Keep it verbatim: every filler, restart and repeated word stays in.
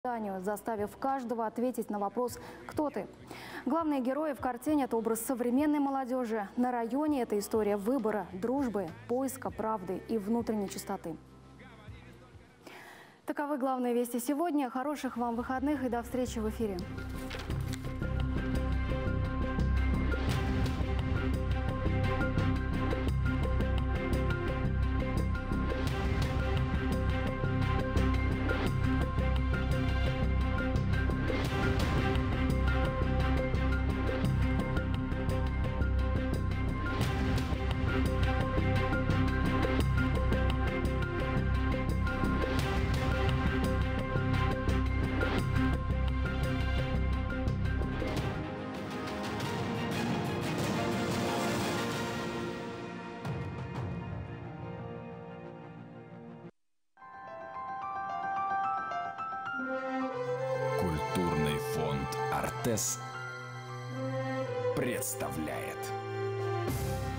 заставив каждого ответить на вопрос «Кто ты?». Главные герои в картине – это образ современной молодежи. На районе – это история выбора, дружбы, поиска правды и внутренней чистоты. Таковы главные вести сегодня. Хороших вам выходных и до встречи в эфире. Культурный фонд «Артес» представляет.